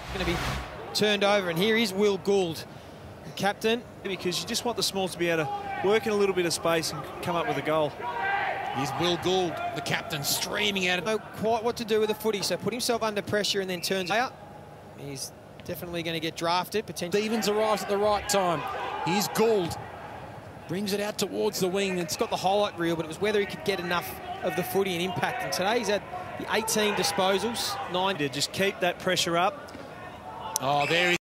Going to be turned over, and here is Will Gould, the captain. Because you just want the Smalls to be able to work in a little bit of space and come up with a goal. Here's Will Gould, the captain, streaming at it. Know quite what to do with the footy, so put himself under pressure and then turns out. He's definitely going to get drafted, potentially. Stevens arrives at the right time. Here's Gould. Brings it out towards the wing. It's got the highlight reel, but it was whether he could get enough of the footy and impact. And today he's had the 18 disposals, 9. To just keep that pressure up. Oh, there he